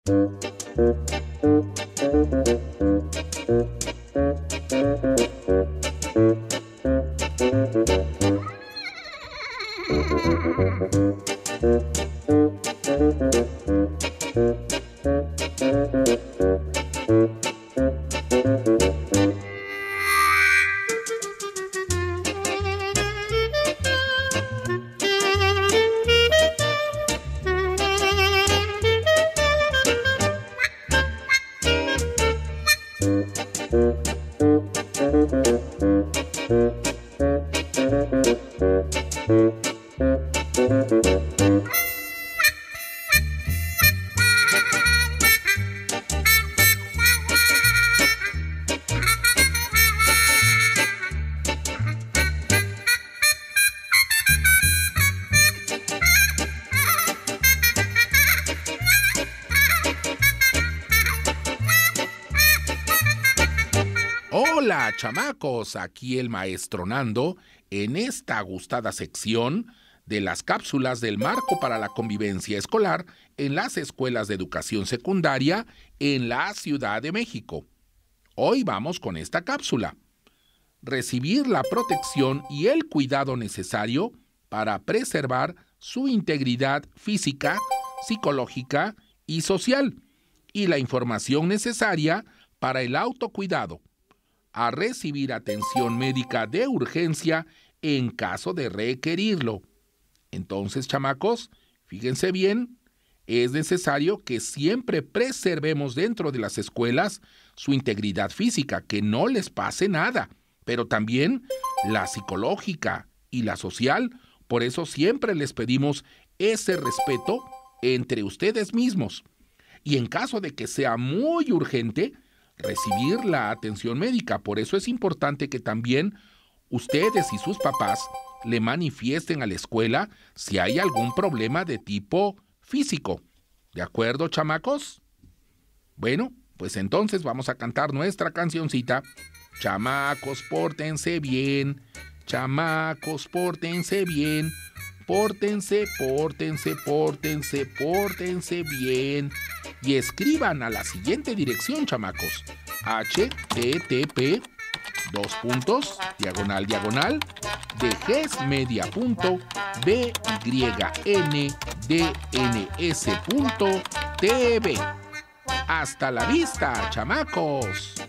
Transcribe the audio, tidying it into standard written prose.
Hola, chamacos, aquí el maestro Nando en esta gustada sección de las cápsulas del marco para la convivencia escolar en las escuelas de educación secundaria en la Ciudad de México. Hoy vamos con esta cápsula. Recibir la protección y el cuidado necesario para preservar su integridad física, psicológica y social, y la información necesaria para el autocuidado. A recibir atención médica de urgencia en caso de requerirlo. Entonces, chamacos, fíjense bien, es necesario que siempre preservemos dentro de las escuelas su integridad física, que no les pase nada, pero también la psicológica y la social. Por eso siempre les pedimos ese respeto entre ustedes mismos. Y en caso de que sea muy urgente, recibir la atención médica. Por eso es importante que también ustedes y sus papás le manifiesten a la escuela si hay algún problema de tipo físico. ¿De acuerdo, chamacos? Bueno, pues entonces vamos a cantar nuestra cancioncita. Chamacos, pórtense bien. Chamacos, pórtense bien. Pórtense, pórtense, pórtense, pórtense bien. Y escriban a la siguiente dirección, chamacos. http://degesmedia.bynDNS.tv. Hasta la vista, chamacos.